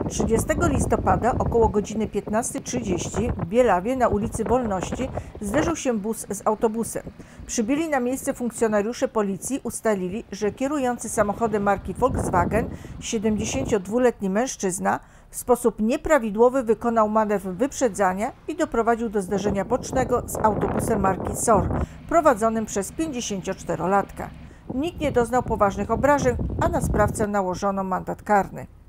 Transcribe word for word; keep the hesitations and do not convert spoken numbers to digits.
trzydziestego listopada około godziny piętnastej trzydzieści w Bielawie na ulicy Wolności zderzył się bus z autobusem. Przybyli na miejsce funkcjonariusze policji ustalili, że kierujący samochodem marki Volkswagen, siedemdziesięciodwuletni mężczyzna, w sposób nieprawidłowy wykonał manewr wyprzedzania i doprowadził do zderzenia bocznego z autobusem marki S O R prowadzonym przez pięćdziesięcioczterolatka. Nikt nie doznał poważnych obrażeń, a na sprawcę nałożono mandat karny.